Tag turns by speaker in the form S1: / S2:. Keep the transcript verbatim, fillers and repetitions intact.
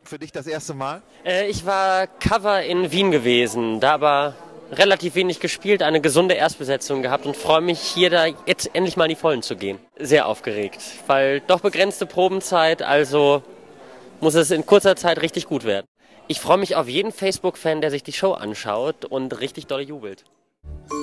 S1: für dich das erste Mal?
S2: Äh, ich war Cover in Wien gewesen, da aber relativ wenig gespielt, eine gesunde Erstbesetzung gehabt und freue mich, hier da jetzt endlich mal in die Vollen zu gehen. Sehr aufgeregt, weil doch begrenzte Probenzeit, also muss es in kurzer Zeit richtig gut werden. Ich freue mich auf jeden Facebook-Fan, der sich die Show anschaut und richtig doll jubelt.